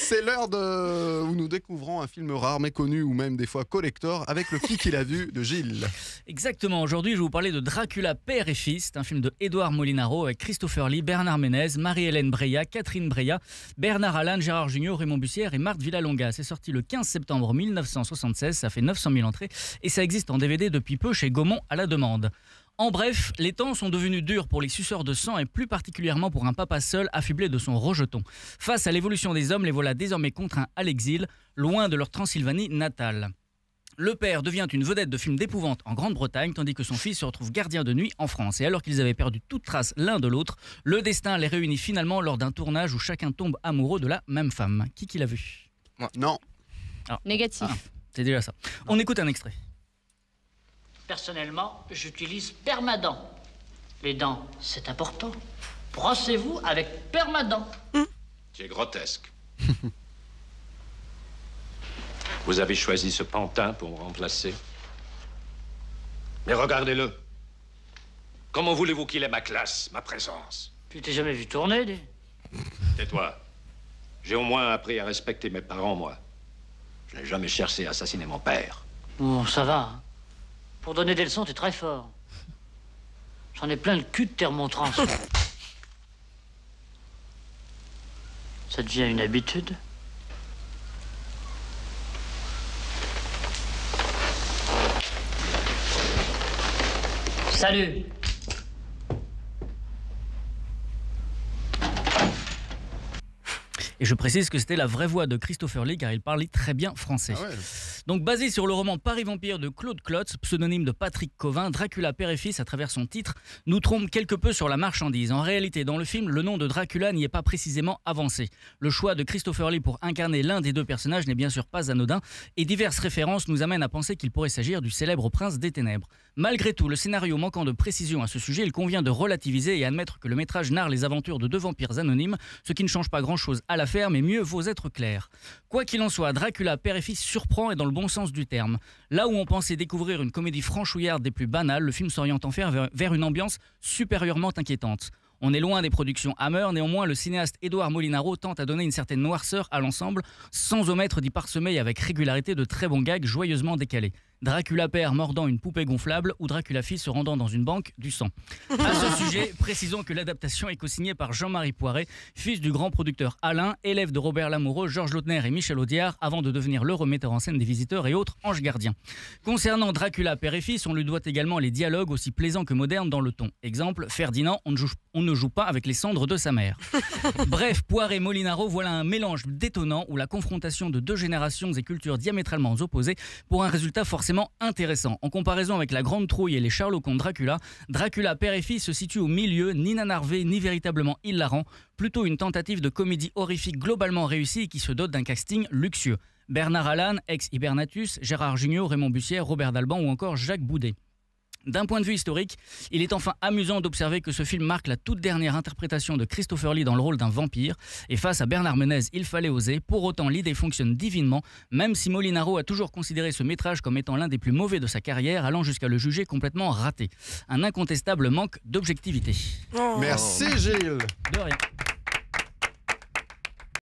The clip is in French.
C'est l'heure où nous découvrons un film rare, méconnu ou même des fois collector avec le qui qu'il a vu de Gilles. Exactement, aujourd'hui je vais vous parler de Dracula père et fils. C'est un film de Édouard Molinaro avec Christopher Lee, Bernard Ménez, Marie-Hélène Breillat, Catherine Breillat, Bernard Allan, Gérard Jugnot, Raymond Bussière et Marthe Villalonga. C'est sorti le 15 septembre 1976, ça fait 900 000 entrées et ça existe en DVD depuis peu chez Gaumont à la demande. En bref, les temps sont devenus durs pour les suceurs de sang et plus particulièrement pour un papa seul affublé de son rejeton. Face à l'évolution des hommes, les voilà désormais contraints à l'exil, loin de leur Transylvanie natale. Le père devient une vedette de films d'épouvante en Grande-Bretagne, tandis que son fils se retrouve gardien de nuit en France. Et alors qu'ils avaient perdu toute trace l'un de l'autre, le destin les réunit finalement lors d'un tournage où chacun tombe amoureux de la même femme. Qui l'a vu? Non. Négatif. C'est déjà ça. On écoute un extrait. Personnellement, j'utilise Permadent. Les dents, c'est important. Brossez-vous avec Permadent. C'est grotesque. Vous avez choisi ce pantin pour me remplacer. Mais regardez-le. Comment voulez-vous qu'il ait ma classe, ma présence? Tu t'es jamais vu tourner, dis. Tais-toi. J'ai au moins appris à respecter mes parents, moi. Je n'ai jamais cherché à assassiner mon père. Bon, ça va. Hein. Pour donner des leçons, t'es très fort. J'en ai plein le cul de tes remontrances. Ça devient une habitude. Salut. Et je précise que c'était la vraie voix de Christopher Lee car il parlait très bien français. Ah ouais. Donc basé sur le roman Paris Vampire de Claude Klotz, pseudonyme de Patrick Covin, Dracula père et fils à travers son titre nous trompe quelque peu sur la marchandise. En réalité, dans le film, le nom de Dracula n'y est pas précisément avancé. Le choix de Christopher Lee pour incarner l'un des deux personnages n'est bien sûr pas anodin et diverses références nous amènent à penser qu'il pourrait s'agir du célèbre prince des ténèbres. Malgré tout, le scénario manquant de précision à ce sujet, il convient de relativiser et admettre que le métrage narre les aventures de deux vampires anonymes, ce qui ne change pas grand-chose à l'affaire, mais mieux vaut être clair. Quoi qu'il en soit, Dracula père et fils surprend et dans le bon sens du terme. Là où on pensait découvrir une comédie franchouillarde des plus banales, le film s'oriente en fait vers une ambiance supérieurement inquiétante. On est loin des productions Hammer, néanmoins le cinéaste Édouard Molinaro tente à donner une certaine noirceur à l'ensemble, sans omettre d'y parsemer avec régularité de très bons gags joyeusement décalés. Dracula père mordant une poupée gonflable ou Dracula fils se rendant dans une banque du sang. À ce sujet, précisons que l'adaptation est co-signée par Jean-Marie Poiret, fils du grand producteur Alain, élève de Robert Lamoureux, Georges Lautner et Michel Audiard, avant de devenir le remetteur en scène des Visiteurs et autres anges gardiens. Concernant Dracula père et fils, on lui doit également les dialogues aussi plaisants que modernes dans le ton. Exemple, Ferdinand, on ne joue pas avec les cendres de sa mère. Bref, Poiret Molinaro, voilà un mélange détonnant où la confrontation de deux générations et cultures diamétralement opposées pour un résultat forcément intéressant. En comparaison avec La Grande Trouille et les Charlots contre Dracula, Dracula père et fils se situe au milieu, ni nanarvé ni véritablement hilarant, plutôt une tentative de comédie horrifique globalement réussie et qui se dote d'un casting luxueux. Bernard Allan, ex-Hibernatus, Gérard Jugnot, Raymond Bussière, Robert Dalban ou encore Jacques Boudet. D'un point de vue historique, il est enfin amusant d'observer que ce film marque la toute dernière interprétation de Christopher Lee dans le rôle d'un vampire. Et face à Bernard Ménez, il fallait oser. Pour autant, l'idée fonctionne divinement, même si Molinaro a toujours considéré ce métrage comme étant l'un des plus mauvais de sa carrière, allant jusqu'à le juger complètement raté. Un incontestable manque d'objectivité. Merci Gilles. De rien.